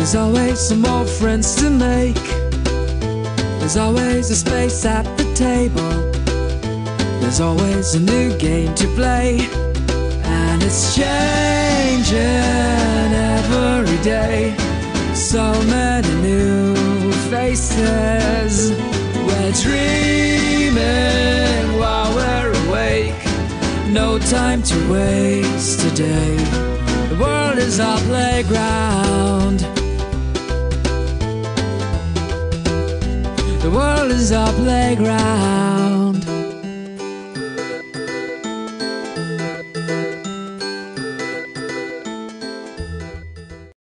There's always some more friends to make. There's always a space at the table. There's always a new game to play. And it's changing every day. So many new faces. We're dreaming while we're awake. No time to waste today. The world is our playground. The world is our playground.